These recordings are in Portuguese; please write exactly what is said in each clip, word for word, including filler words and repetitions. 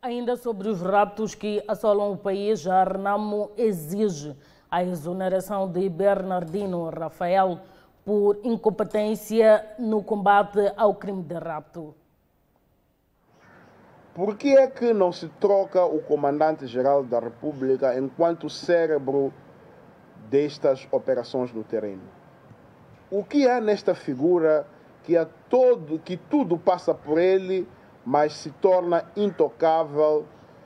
Ainda sobre os raptos que assolam o país, a Renamo exige a exoneração de Bernardino Rafael por incompetência no combate ao crime de rapto. Por que é que não se troca o comandante-geral da República enquanto cérebro destas operações no terreno? O que há nesta figura que, a todo, que tudo passa por ele, mas se torna intocável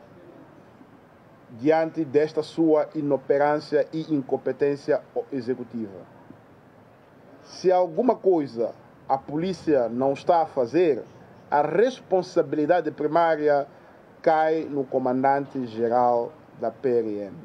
diante desta sua inoperância e incompetência executiva? Se alguma coisa a polícia não está a fazer, a responsabilidade primária cai no comandante-geral da P R M.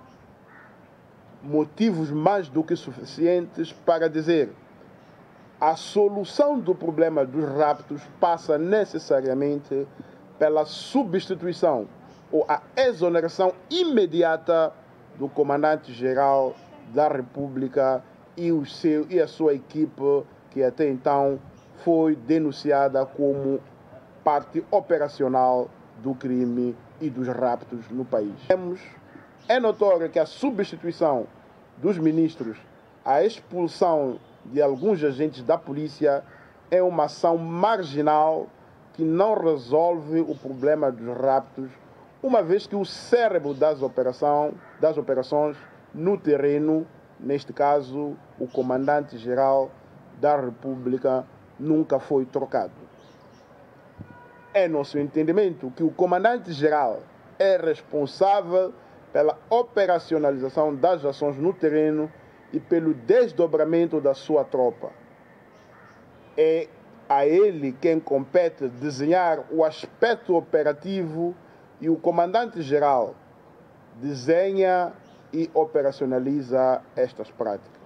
Motivos mais do que suficientes para dizer: a solução do problema dos raptos passa necessariamente pela substituição ou a exoneração imediata do comandante-geral da República e, o seu, e a sua equipe, que até então foi denunciada como parte operacional do crime e dos raptos no país. É notório que a substituição dos ministros, a expulsão de alguns agentes da polícia é uma ação marginal que não resolve o problema dos raptos, uma vez que o cérebro das, operação, das operações no terreno, neste caso o comandante-geral da República, nunca foi trocado. É nosso entendimento que o comandante-geral é responsável pela operacionalização das ações no terreno e pelo desdobramento da sua tropa. É a ele quem compete desenhar o aspecto operativo e o comandante-geral desenha e operacionaliza estas práticas.